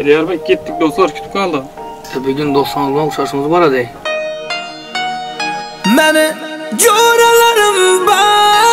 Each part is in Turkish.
Eliyarbek gittik dostlar kütük aldı. Bugün 90'lığa uçaşımız var hadi. Məni görələrim var.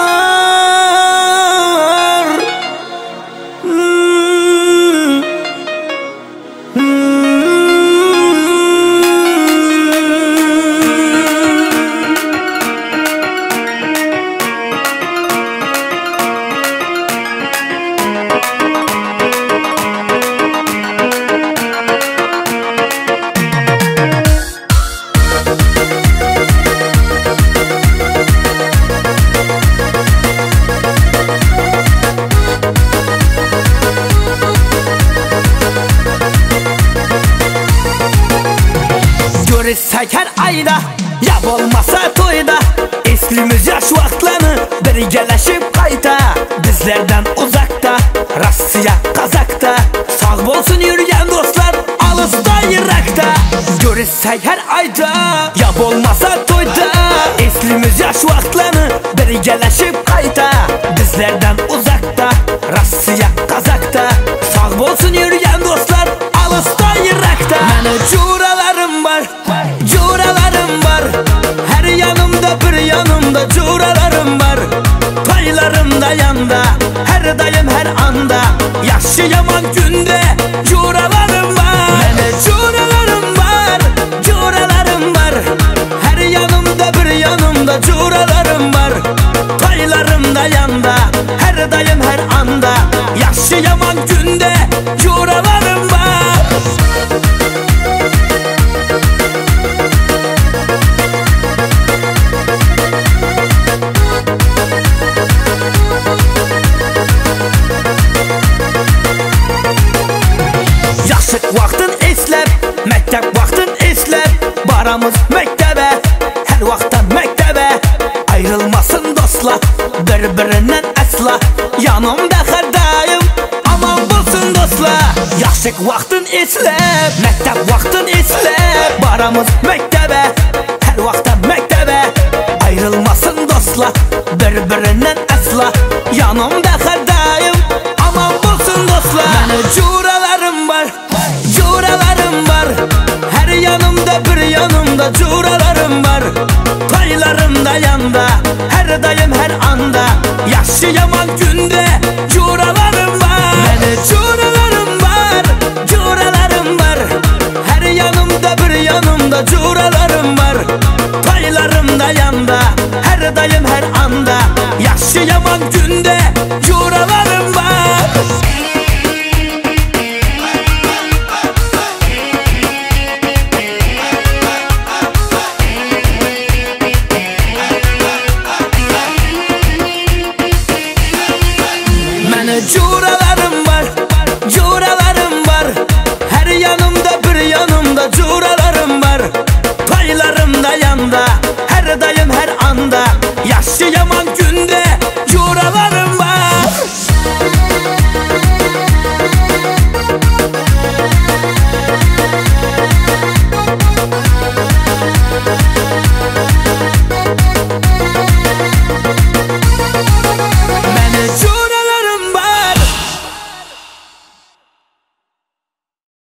Görüşsək hər ayda, yab olmasa toyda. Eslimiz yaş vaxtlarını birgələşib qayta. Bizlərdən uzaqda, Rossiya, Qazaqda. Sağ olsun yürüyen dostlar, alısda, Irakda. Görüşsək hər ayda, yab olmasa toyda. Eslimiz yaş vaxtlarını birgələşib qayta. Bizlərdən uzaqda, Rossiya, Qazaqda. Sağ olsun yürüyen dostlar, alısda, Irakda. Mənə curalarım var, curalarım var. Her yanımda bir yanımda curalarım var. Paylarım da yanda, her daim her anda. Yaşayamam günde curalarım var. Mənə curalarım var, curalarım var. Her yanımda bir yanımda curalarım var. Paylarım da yanda, her daim her anda. Yaşayamam günde curalarım var. Yaşıq vaxtın eslər, məktəb vaxtın eslər. Baramız məktəbə, hər vaxtdan məktəbə. Ayrılmasın dostlar, bir-birindən əsla. Yanımda hər daim, aman bulsun dostlar. Yaşıq vaxtın eslər, məktəb vaxtın eslər. Baramız məktəbə, hər vaxtdan məktəbə. Ayrılmasın dostlar, bir-birindən əsla. Yanımda hər daim, aman bulsun dostlar. Mənə curalarım var, curalarım var. Her yanımda bir yanımda curalarım var. Paylarım da yanda, her daim her anda. Yaşayamam günde curalarım var. Mənə curalarım var, curalarım var. Her yanımda bir yanımda curalarım var. Paylarım da yanda, her daim her anda. Yaşayamam günde curalarım var. Curalarım var, curalarım var. Her yanımda bir yanımda curalarım var. Paylarım da yanda, her daim her anda. Yaşayamam